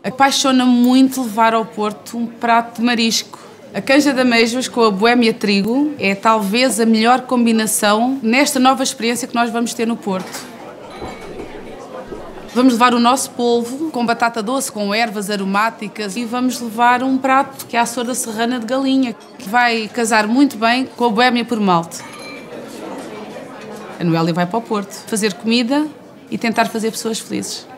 Apaixona-me muito levar ao Porto um prato de marisco. A canja de amêijoas com a boémia trigo é talvez a melhor combinação nesta nova experiência que nós vamos ter no Porto. Vamos levar o nosso polvo com batata doce, com ervas aromáticas, e vamos levar um prato que é a sorda serrana de galinha, que vai casar muito bem com a boémia por malte. A Noélia vai para o Porto fazer comida e tentar fazer pessoas felizes.